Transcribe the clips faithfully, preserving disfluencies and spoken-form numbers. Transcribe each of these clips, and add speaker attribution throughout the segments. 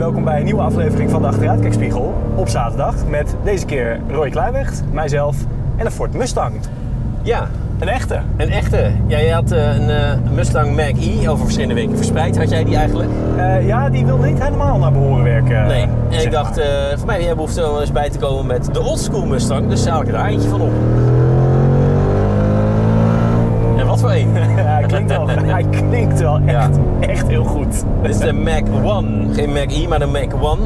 Speaker 1: welkom bij een nieuwe aflevering van de Achteruitkijkspiegel op zaterdag met deze keer Roy Kleiweg, mijzelf en een Ford Mustang.
Speaker 2: Ja.
Speaker 1: Een echte.
Speaker 2: Een echte. Jij had uh, een uh, Mustang Mach-E over verschillende weken verspreid. Had jij die eigenlijk?
Speaker 1: Uh, ja, die wilde niet helemaal naar behoren werken.
Speaker 2: Nee. En ik dacht, uh, voor mij heb jij behoefte om eens bij te komen met de oldschool Mustang. Dus haal ik er daar eentje van op. En wat voor een?
Speaker 1: Ja, hij klinkt wel, hij klinkt wel echt, ja. echt heel goed.
Speaker 2: Dit is de Mach one. Geen Mach-E, maar de Mach one.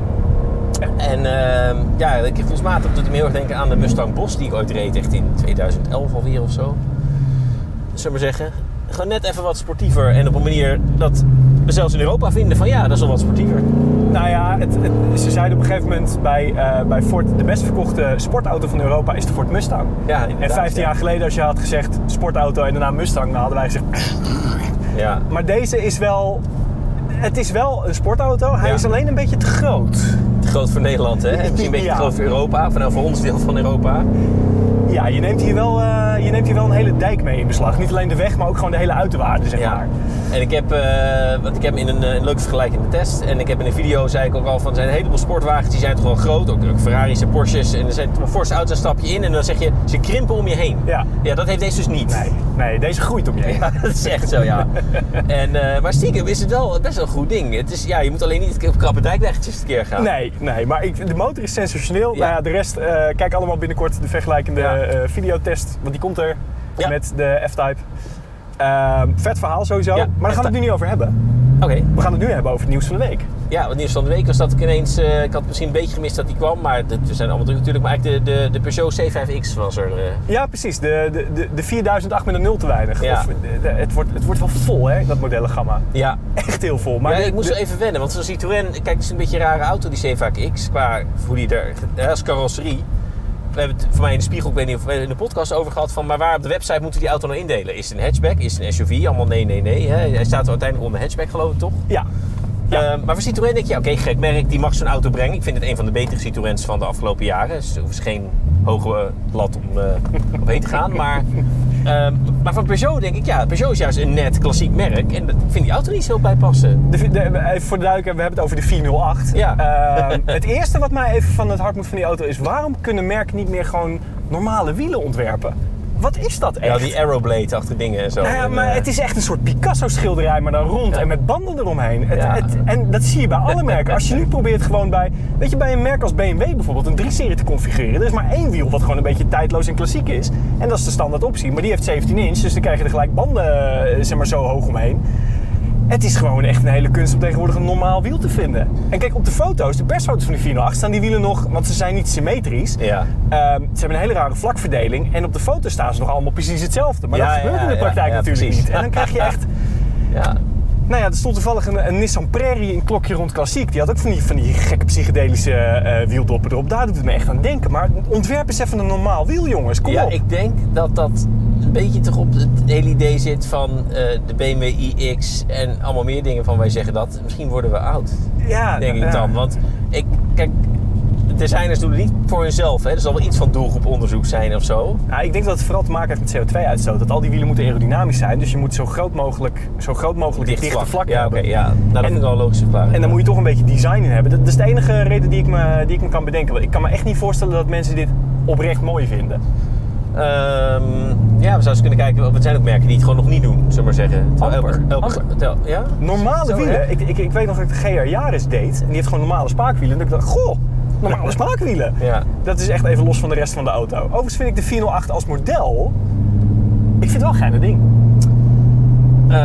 Speaker 2: En uh, ja, ik gevoelsmatig doet het me heel erg denken aan de Mustang Boss die ik ooit reed, echt in tweeduizend elf alweer of zo. Zullen we maar zeggen. Gewoon net even wat sportiever en op een manier dat we zelfs in Europa vinden van ja, dat is wel wat sportiever.
Speaker 1: Nou ja, het, het, ze zeiden op een gegeven moment bij, uh, bij Ford, de best verkochte sportauto van Europa is de Ford Mustang.
Speaker 2: Ja,
Speaker 1: en vijftien ja. jaar geleden als je had gezegd sportauto en daarna Mustang, dan hadden wij gezegd
Speaker 2: ja.
Speaker 1: Maar deze is wel, het is wel een sportauto, hij ja. is alleen een beetje te groot.
Speaker 2: Te groot voor Nederland, hè? Misschien een beetje ja. te groot voor Europa, of nou voor ons deel van Europa.
Speaker 1: Ja, je neemt, hier wel, uh, je neemt hier wel een hele dijk mee in beslag. Niet alleen de weg, maar ook gewoon de hele uiterwaarden, zeg ja. maar.
Speaker 2: En ik heb, uh, want ik heb in een, een leuke vergelijking in de test. En ik heb in een video, zei ik ook al, van er zijn een heleboel sportwagens die zijn toch wel groot. Ook, ook Ferraris en Porsches. En er zijn toch forse auto's, een stap je in en dan zeg je, ze krimpen om je heen. Ja, ja dat heeft deze dus niet.
Speaker 1: Nee, nee deze groeit om je heen.
Speaker 2: Ja, dat is echt zo, ja. en, uh, maar stiekem is het wel best wel een goed ding. Het is, ja, je moet alleen niet op krappe dijkweggetjes tekeer gaan.
Speaker 1: Nee, nee, maar ik, de motor is sensationeel. Ja. Nou ja, de rest, uh, kijk allemaal binnenkort de vergelijkende ja. uh, videotest. Want die komt er ja. met de F-Type. Uh, vet verhaal sowieso, ja, maar daar gaan we het nu niet over hebben.
Speaker 2: Oké. Okay.
Speaker 1: We gaan het nu hebben over het nieuws van de week.
Speaker 2: Ja, het nieuws van de week was dat ik ineens... Uh, ik had misschien een beetje gemist dat die kwam, maar we zijn allemaal druk natuurlijk. Maar eigenlijk de, de, de Peugeot C vijf X was er. Uh...
Speaker 1: Ja, precies. De, de, de, de vierduizend acht met een nul te weinig.
Speaker 2: Ja.
Speaker 1: Of, de, de, het, wordt, het wordt wel vol, hè, dat modellengamma.
Speaker 2: Ja.
Speaker 1: Echt heel vol. Maar
Speaker 2: ja,
Speaker 1: de,
Speaker 2: ik moest
Speaker 1: de...
Speaker 2: even wennen, want zo'n Citroën... Kijk, het is een beetje een rare auto, die C vijf X, qua hoe die er... als carrosserie. We hebben het voor mij in de spiegel, ik weet niet of we in de podcast over gehad van, maar waar op de website moeten we die auto nou indelen? Is het een hatchback? Is het een S U V? Allemaal nee, nee, nee. Hè? Hij staat er uiteindelijk onder hatchback, geloof ik, toch?
Speaker 1: Ja. ja.
Speaker 2: Uh, maar voor Citroën denk je, oké, okay, gek merk, die mag zo'n auto brengen. Ik vind het een van de betere Citroëns van de afgelopen jaren. Dus er is geen hoge lat om uh, omheen te gaan. Maar, uh, maar van Peugeot denk ik, ja, Peugeot is juist een net klassiek merk. En ik vind die auto niet zo bij passen.
Speaker 1: De, de, even voor de duidelijkheid, we hebben het over de vierhonderdacht.
Speaker 2: Ja.
Speaker 1: Uh, het eerste wat mij even van het hart moet van die auto is, waarom kunnen merken niet meer gewoon normale wielen ontwerpen? Wat is dat echt?
Speaker 2: Ja, die Aeroblade-achtige dingen en zo.
Speaker 1: Nou ja, maar
Speaker 2: en, uh...
Speaker 1: het is echt een soort Picasso-schilderij, maar dan rond ja. en met banden eromheen. Het,
Speaker 2: ja.
Speaker 1: het, en dat zie je bij alle merken. Als je nu probeert gewoon bij, weet je, bij een merk als B M W bijvoorbeeld een drie serie te configureren. Er is maar één wiel wat gewoon een beetje tijdloos en klassiek is. En dat is de standaard optie. Maar die heeft zeventien inch, dus dan krijg je er gelijk banden zeg maar, zo hoog omheen. Het is gewoon echt een hele kunst om tegenwoordig een normaal wiel te vinden. En kijk, op de foto's, de persfoto's van de vierhonderdacht, staan die wielen nog, want ze zijn niet symmetrisch.
Speaker 2: Ja.
Speaker 1: Uh, ze hebben een hele rare vlakverdeling en op de foto staan ze nog allemaal precies hetzelfde. Maar ja, dat gebeurt ja, in de praktijk ja, natuurlijk ja, niet. En dan krijg je echt...
Speaker 2: ja.
Speaker 1: Nou ja, er stond toevallig een, een Nissan Prairie, een klokje rond klassiek. Die had ook van die, van die gekke psychedelische uh, wieldoppen erop. Daar doet het me echt aan denken. Maar ontwerp eens even een normaal wiel, jongens. Kom
Speaker 2: ja,
Speaker 1: op.
Speaker 2: Ik denk dat dat een beetje toch op het hele idee zit van uh, de B M W iX en allemaal meer dingen van wij zeggen dat. Misschien worden we oud,
Speaker 1: ja,
Speaker 2: denk
Speaker 1: ja.
Speaker 2: ik dan. Want ik, kijk, de designers doen het niet voor hunzelf. Hè. Er zal wel iets van doelgroeponderzoek zijn of zo.
Speaker 1: Nou, ik denk dat het vooral te maken heeft met C O twee uitstoot. Dat al die wielen moeten aerodynamisch zijn. Dus je moet zo groot mogelijk, zo groot mogelijk dicht dichte vlak, vlak
Speaker 2: ja,
Speaker 1: hebben.
Speaker 2: Okay, ja, nou, dat vind ik wel een logische verklaring.
Speaker 1: En dan moet je toch een beetje design in hebben. Dat is de enige reden die ik me, die ik me kan bedenken. Ik kan me echt niet voorstellen dat mensen dit oprecht mooi vinden.
Speaker 2: Um, ja, we zouden eens kunnen kijken. Er zijn ook merken die het gewoon nog niet doen, zullen we maar zeggen.
Speaker 1: Amper.
Speaker 2: Elke, elke, tel, ja?
Speaker 1: Normale Zo, wielen. Ik, ik, ik weet nog dat ik de G R Yaris deed. En die heeft gewoon normale spaakwielen. En ik dacht, goh, normale spaakwielen.
Speaker 2: Ja. Dat
Speaker 1: is echt even los van de rest van de auto. Overigens vind ik de vierhonderdacht als model... Ik vind het wel een geile ding.
Speaker 2: Uh,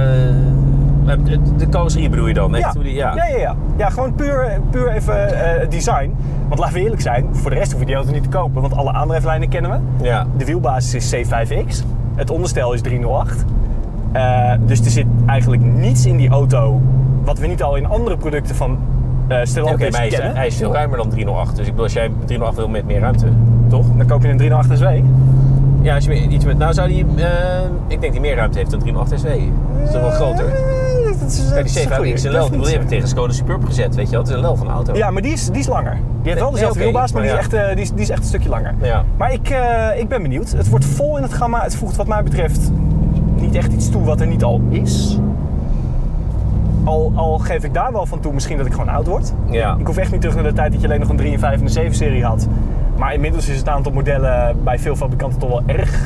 Speaker 2: de carrosserie bedoel je dan? Echt?
Speaker 1: Ja. Ja. Ja, ja, ja. ja, gewoon puur, puur even uh, design. Want laten we eerlijk zijn, voor de rest hoef je die auto niet te kopen. Want alle aandrijflijnen kennen we.
Speaker 2: Ja.
Speaker 1: De wielbasis is C vijf X. Het onderstel is driehonderdacht. Uh, dus er zit eigenlijk niets in die auto wat we niet al in andere producten van uh, Stellantis
Speaker 2: okay, maar
Speaker 1: kennen.
Speaker 2: Hij is veel ruimer dan driehonderdacht. Dus ik bedoel, als jij driehonderdacht wil met meer ruimte, toch?
Speaker 1: Dan koop je een driehonderdacht S W.
Speaker 2: Ja, als je iets met... Nou zou die... Uh, ik denk die meer ruimte heeft dan driehonderdacht S W. Dat is toch wel groter?
Speaker 1: Dat is,
Speaker 2: ja, die C vijf X is een L. Die hebben tegen Skoda Superb gezet, weet je wel. Het is een L van de auto.
Speaker 1: Ja, maar die is, die is langer. Die heeft wel dezelfde
Speaker 2: nee, okay.
Speaker 1: wielbaas, maar, maar
Speaker 2: die,
Speaker 1: ja.
Speaker 2: is
Speaker 1: echt, uh, die, is, die is echt een stukje langer.
Speaker 2: Ja.
Speaker 1: Maar ik, uh, ik ben benieuwd. Het wordt vol in het gamma. Het voegt wat mij betreft niet echt iets toe wat er niet al is. al, al geef ik daar wel van toe misschien dat ik gewoon oud word.
Speaker 2: Ja.
Speaker 1: Ik hoef echt niet terug naar de tijd dat je alleen nog een drie, een vijf en een zeven serie had. Maar inmiddels is het aantal modellen bij veel fabrikanten toch wel erg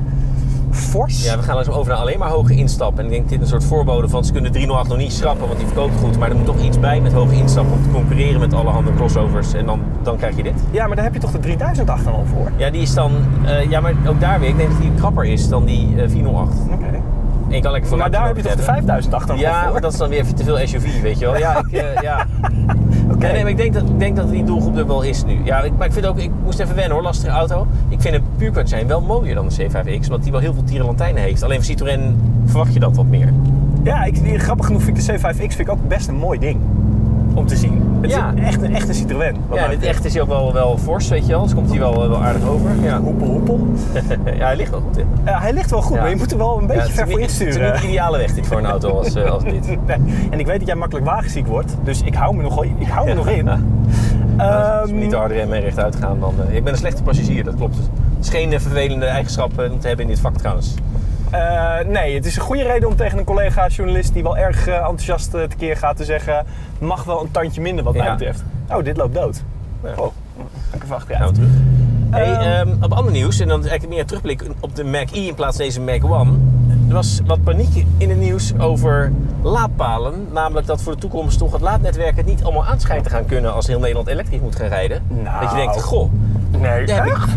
Speaker 1: fors.
Speaker 2: Ja, we gaan dus over naar alleen maar hoge instap. En ik denk dat dit een soort voorbode van ze kunnen de driehonderdacht nog niet schrappen, want die verkoopt goed. Maar er moet toch iets bij met hoge instap om te concurreren met allerhande crossovers. En dan, dan krijg je dit.
Speaker 1: Ja, maar daar heb je toch de drieduizend acht dan al voor?
Speaker 2: Ja, die is dan... Uh, ja, maar ook daar weer. Ik denk dat die krapper is dan die uh, vierhonderdacht.
Speaker 1: Oké. Okay.
Speaker 2: En je kan lekker
Speaker 1: maar daar heb je toch de vijfduizend acht dan
Speaker 2: ja,
Speaker 1: al voor?
Speaker 2: Ja, dat is dan weer te veel S U V, weet je wel. Ja, ik... Uh, ja. Okay. Nee, nee, maar ik denk, dat, ik denk dat die doelgroep er wel is nu. Ja, ik, maar ik vind ook, ik moest even wennen hoor, lastige auto. Ik vind een puurkwart zijn wel mooier dan de C vijf X, omdat die wel heel veel tierenlantijnen heeft. Alleen van Citroën verwacht je dat wat meer.
Speaker 1: Ja, ik, grappig genoeg vind ik de C vijf X vind ik ook best een mooi ding om te zien. Het
Speaker 2: ja.
Speaker 1: is echt een echte Citroën.
Speaker 2: Ja, dit echt is hij ook wel, wel fors, weet je wel. Dus komt hij wel, wel aardig over. Ja.
Speaker 1: Hoepel, hoepel.
Speaker 2: Ja, hij ligt wel goed in.
Speaker 1: Ja, hij ligt wel goed, ja. Maar je moet er wel een beetje ja, ver voor insturen.
Speaker 2: Het is niet de ideale weg dit voor een auto als, uh, als dit.
Speaker 1: Nee. En ik weet dat jij makkelijk wagenziek wordt, dus ik hou me nog, ik hou me ja. nog in.
Speaker 2: Ja. Ja, als we niet te hard remmen en rechtuit gaan, dan... Uh, ik ben een slechte passagier, dat klopt. Het is geen uh, vervelende eigenschap uh, om te hebben in dit vak trouwens.
Speaker 1: Uh, nee, het is een goede reden om tegen een collega-journalist die wel erg uh, enthousiast uh, tekeer gaat te zeggen, mag wel een tandje minder wat mij ja. betreft. Oh, dit loopt dood. Ja. Oh, ga ik even achteruit.
Speaker 2: Gaan we terug. Hey, um, op ander nieuws, en dan eigenlijk meer terugblik op de Mac E in plaats van deze Mac One. Er was wat paniek in het nieuws over laadpalen. Namelijk dat voor de toekomst toch het laadnetwerk het niet allemaal aan schijnt te gaan kunnen als heel Nederland elektrisch moet gaan rijden.
Speaker 1: Nou,
Speaker 2: dat je denkt, goh.
Speaker 1: Nee,
Speaker 2: daar heb ik,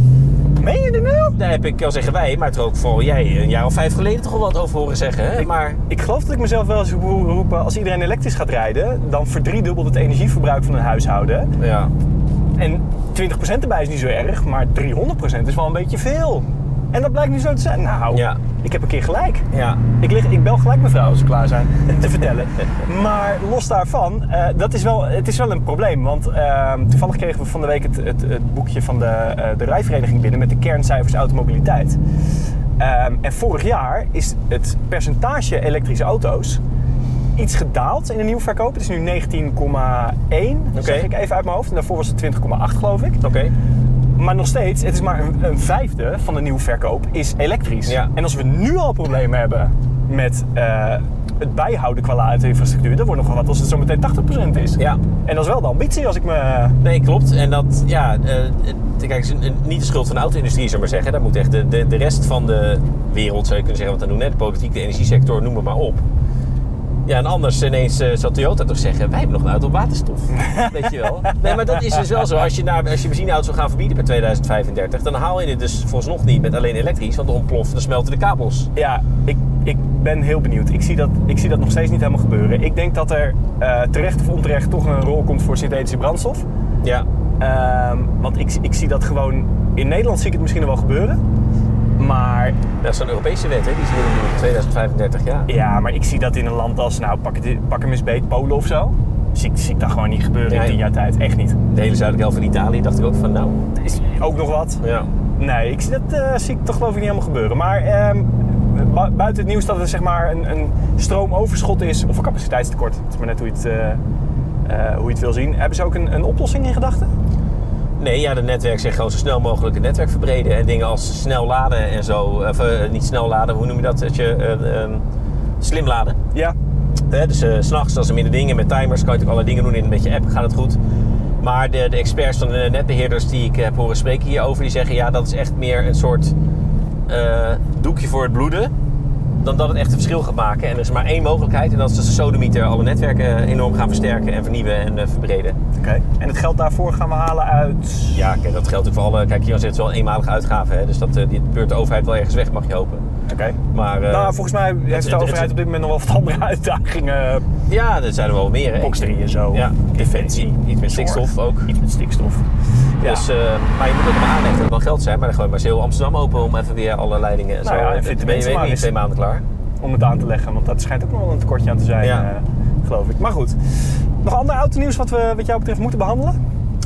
Speaker 1: meen je er nou?
Speaker 2: Daar heb ik, al zeggen wij, maar toch ook vooral jij een jaar of vijf geleden toch al wat over horen zeggen. Hè?
Speaker 1: Ik,
Speaker 2: maar...
Speaker 1: ik geloof dat ik mezelf wel eens hoor roepen, als iedereen elektrisch gaat rijden, dan verdriedubbelt het energieverbruik van een huishouden.
Speaker 2: Ja.
Speaker 1: En twintig procent erbij is niet zo erg, maar driehonderd procent is wel een beetje veel. En dat blijkt nu zo te zijn. Nou, ja. ik heb een keer gelijk.
Speaker 2: Ja.
Speaker 1: Ik, lig, ik bel gelijk mevrouw als we klaar zijn te vertellen. Maar los daarvan, uh, dat is wel, het is wel een probleem. Want uh, toevallig kregen we van de week het, het, het boekje van de, uh, de rijvereniging binnen met de kerncijfers automobiliteit. Uh, en vorig jaar is het percentage elektrische auto's iets gedaald in de nieuwverkoop. Het is nu negentien komma één, okay. zeg ik even uit mijn hoofd. En daarvoor was het twintig komma acht geloof ik.
Speaker 2: Oké. Okay.
Speaker 1: Maar nog steeds, het is maar een, een vijfde van de nieuwverkoop is elektrisch.
Speaker 2: Ja.
Speaker 1: En als we nu al problemen hebben met uh, het bijhouden qua laadinfrastructuur, dan wordt nog wel wat als het zo meteen tachtig procent is.
Speaker 2: Ja.
Speaker 1: En dat is wel de ambitie als ik me...
Speaker 2: Nee, klopt. En dat, ja, uh, kijk, is niet de schuld van de auto-industrie, zou ik maar zeggen. Daar moet echt de, de, de rest van de wereld, zou je kunnen zeggen, wat dan doen, hè? De politiek, de energiesector, noem het maar op. Ja, en anders ineens uh, zal Toyota toch zeggen, wij hebben nog een auto op waterstof. Weet je wel. Nee, maar dat is dus wel zo. Als je, naar, als je benzineauto's wil gaan verbieden per tweeduizend vijfendertig, dan haal je dit dus vooralsnog niet met alleen elektrisch, want dan ontploft, dan smelten de kabels.
Speaker 1: Ja, ik, ik ben heel benieuwd. Ik zie, dat, ik zie dat nog steeds niet helemaal gebeuren. Ik denk dat er uh, terecht of onterecht toch een rol komt voor synthetische brandstof.
Speaker 2: Ja.
Speaker 1: Uh, want ik, ik zie dat gewoon, in Nederland zie ik het misschien nog wel gebeuren. Maar...
Speaker 2: Dat is zo'n Europese wet, hè? Die is nu in tweeduizend vijfendertig, ja.
Speaker 1: Ja, maar ik zie dat in een land als, nou, pak, het, pak hem eens beet, Polen of zo. Zie, zie ik dat gewoon niet gebeuren ja, in tien jaar tijd. Echt niet.
Speaker 2: De hele zuidelijke helft van Italië dacht ik ook van, nou...
Speaker 1: Is ook nog wat.
Speaker 2: Ja.
Speaker 1: Nee, ik zie dat uh, zie ik toch geloof ik niet helemaal gebeuren. Maar um, buiten het nieuws dat er zeg maar een, een stroomoverschot is, of een capaciteitstekort, dat is maar net hoe je het, uh, uh, hoe je het wil zien. Hebben ze ook een, een oplossing in gedachten?
Speaker 2: Nee, ja, het netwerk zegt gewoon zo snel mogelijk het netwerk verbreden. En dingen als snel laden en zo. Of uh, niet snel laden, hoe noem je dat? Dat je, uh, uh, slim laden.
Speaker 1: Ja.
Speaker 2: Uh, dus uh, 's nachts, als er minder dingen met timers, kan je ook allerlei dingen doen in met je app, gaat het goed. Maar de, de experts van de netbeheerders die ik heb horen spreken hierover, die zeggen ja, dat is echt meer een soort uh, doekje voor het bloeden. Dan dat het echt een verschil gaat maken. En er is maar één mogelijkheid. En dat is dat de sodemieter alle netwerken enorm gaan versterken en vernieuwen en uh, verbreden.
Speaker 1: Oké. Okay. En het geld daarvoor gaan we halen uit...
Speaker 2: Ja, kijk, dat geldt ook voor alle... Kijk, hier zit het wel een eenmalige uitgaven. Hè? Dus dat uh, die beurt de overheid wel ergens weg, mag je hopen.
Speaker 1: Oké. Okay.
Speaker 2: Maar... Uh,
Speaker 1: nou, volgens mij heeft de overheid op dit moment nog wel wat andere uitdagingen.
Speaker 2: Ja, er zijn er wel meer.
Speaker 1: Box drie en zo.
Speaker 2: Ja, defensie. Iets met stikstof ook.
Speaker 1: Iets met stikstof.
Speaker 2: Ja. Dus, uh, maar je moet ook maar aanleggen. Dat wel geld zijn. Maar dan gooi je maar heel Amsterdam open om even weer alle leidingen en
Speaker 1: nou
Speaker 2: zo.
Speaker 1: Ja, en
Speaker 2: dan ben je weet niet twee maanden klaar.
Speaker 1: Om het aan te leggen, want dat schijnt ook nog wel een tekortje aan te zijn, ja. uh, geloof ik. Maar goed, nog ander autonieuws wat we wat jou betreft moeten behandelen?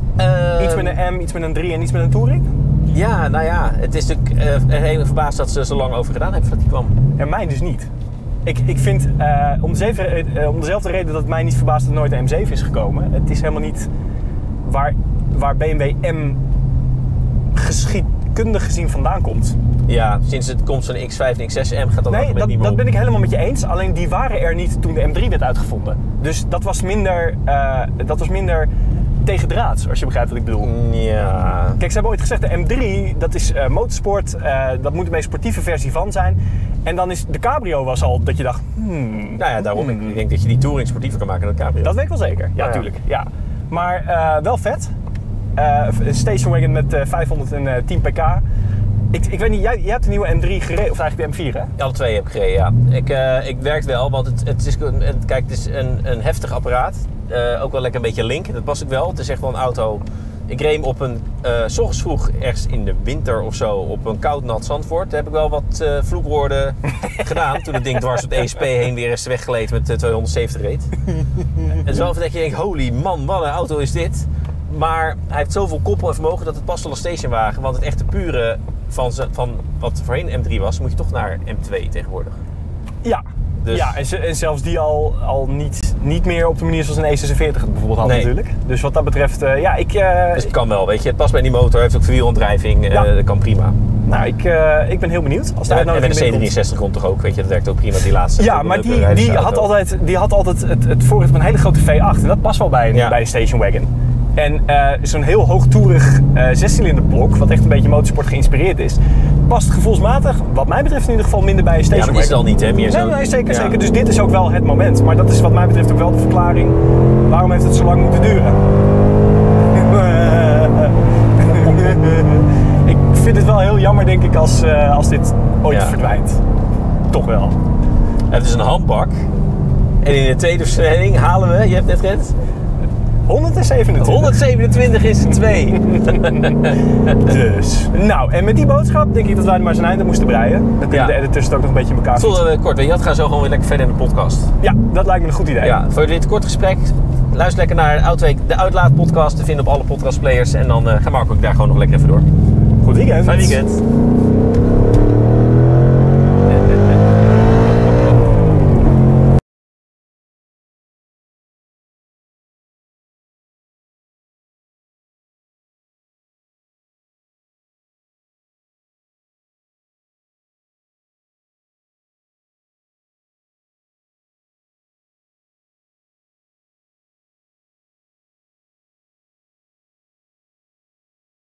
Speaker 1: Uh, iets met een M, iets met een drie en iets met een Touring?
Speaker 2: Ja, nou ja, het is natuurlijk uh, heel verbaasd dat ze er zo lang over gedaan hebben voordat die kwam.
Speaker 1: Ja, mij dus niet. Ik, ik vind, uh, om, dezelfde, uh, om dezelfde reden dat het mij niet verbaast dat nooit de M zeven is gekomen. Het is helemaal niet waar, waar B M W M geschiet, bouwkundig gezien vandaan komt.
Speaker 2: Ja, sinds het komst van de X vijf en X zes M gaat dat
Speaker 1: Nee,
Speaker 2: argument
Speaker 1: dat,
Speaker 2: niet meer
Speaker 1: dat
Speaker 2: op.
Speaker 1: ben ik helemaal met je eens. Alleen die waren er niet toen de M drie werd uitgevonden. Dus dat was minder, uh, dat was minder tegendraads, als je begrijpt wat ik bedoel.
Speaker 2: Ja.
Speaker 1: Kijk, ze hebben ooit gezegd, de M drie, dat is uh, motorsport, uh, dat moet de meest sportieve versie van zijn. En dan is de Cabrio was al dat je dacht, hmm,
Speaker 2: Nou ja, daarom.
Speaker 1: hmm.
Speaker 2: Ik denk dat je die touring sportiever kan maken dan de Cabrio.
Speaker 1: Dat weet ik wel zeker, ja,
Speaker 2: ja.
Speaker 1: tuurlijk. Ja. Maar uh, wel vet. Uh, een station wagon met uh, vijfhonderdtien pk. Ik, ik weet niet, jij, jij hebt de nieuwe M drie gereden, of eigenlijk de M vier, hè?
Speaker 2: Alle twee heb ik gereden, ja. Ik, uh, ik werkt wel, want het, het is, het, kijk, het is een, een heftig apparaat. Uh, ook wel lekker een beetje link, dat past ook wel. Het is echt wel een auto. Ik reed hem op een, uh, 's ochtends vroeg, ergens in de winter of zo, op een koud nat Zandvoort. Daar heb ik wel wat uh, vloekwoorden gedaan toen het ding dwars op de E S P heen weer is weggeleed met uh, tweehonderdzeventig reed. Het is wel even dat je denkt, holy man, wat een auto is dit. Maar hij heeft zoveel koppel en vermogen dat het past wel een stationwagen. Want het echte pure van, van wat voorheen M drie was, moet je toch naar M twee tegenwoordig.
Speaker 1: Ja.
Speaker 2: Dus...
Speaker 1: Ja, en, z- en zelfs die al, al niet, niet meer op de manier zoals een E zesenveertig het bijvoorbeeld had,
Speaker 2: Nee.
Speaker 1: natuurlijk. Dus wat dat betreft, uh, ja, ik... Uh,
Speaker 2: Dus het kan wel, weet je. Het past bij die motor, heeft ook verwielaandrijving, uh,
Speaker 1: Ja.
Speaker 2: dat kan prima.
Speaker 1: nou, ik, uh, ik ben heel benieuwd. Als de
Speaker 2: En, en met
Speaker 1: uitnodiging
Speaker 2: de C
Speaker 1: binnenkomt.
Speaker 2: drieënnzestig rond toch ook, weet je. Dat werkt ook prima, die laatste.
Speaker 1: Ja, maar die, die, had altijd, die had altijd het, het voorrecht van een hele grote V acht. En dat past wel bij een,
Speaker 2: Ja.
Speaker 1: bij een station wagon. En uh, zo'n heel hoogtoerig uh, zescilinderblok, wat echt een beetje motorsport geïnspireerd is, past gevoelsmatig, wat mij betreft in ieder geval, minder bij een
Speaker 2: Ja,
Speaker 1: station
Speaker 2: maar die is
Speaker 1: wagon.
Speaker 2: het al niet, hè? Meer zo...
Speaker 1: Nee, nee, zeker,
Speaker 2: Ja.
Speaker 1: zeker. Dus dit is ook wel het moment. Maar dat is wat mij betreft ook wel de verklaring. Waarom heeft het zo lang moeten duren? Ik vind het wel heel jammer, denk ik, als, uh, als dit ooit
Speaker 2: Ja.
Speaker 1: verdwijnt. Toch wel.
Speaker 2: Het is een handbak. En in de tweede versnelling halen we, je hebt net gezegd,
Speaker 1: honderdzevenentwintig.
Speaker 2: honderdzevenentwintig is het twee.
Speaker 1: Dus. Nou, en met die boodschap denk ik dat wij er maar zijn einde moesten breien. Dan kunnen
Speaker 2: Ja.
Speaker 1: de editors het ook nog een beetje in elkaar
Speaker 2: Tot
Speaker 1: fietsen.
Speaker 2: uh, kort, weet je wat? Gaan zo gewoon weer lekker verder in de podcast.
Speaker 1: Ja, dat lijkt me een goed idee.
Speaker 2: Ja, voor dit kort gesprek, luister lekker naar Outweek, de Uitlaat podcast te vinden op alle podcastplayers. En dan uh, gaat Marco ook daar gewoon nog lekker even door.
Speaker 1: Goed weekend.
Speaker 2: Fijn weekend.